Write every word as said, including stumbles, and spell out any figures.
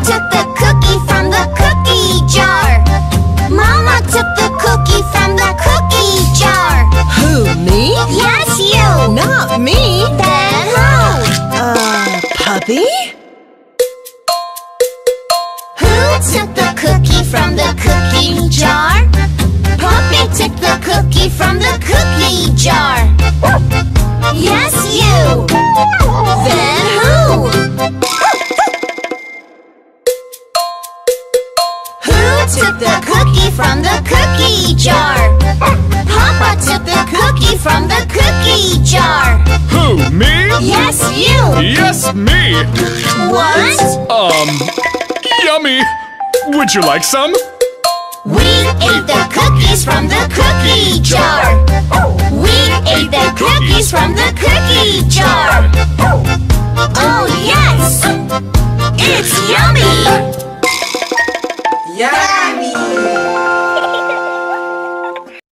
took the cookie from the cookie jar. Mama took the cookie from the cookie jar. Who, me? Yes, you. Not me. Then who? Uh, Puppy? Who took the cookie from the cookie jar? Puppy took the cookie from the cookie jar. Yes, you. Then who? Who took the cookie from the cookie jar? Papa took the cookie from the cookie jar. Who, me? Yes, you. Yes, me. What? Um, yummy. Would you like some? We ate the cookies from the cookie jar. We ate the cookies from the cookie jar.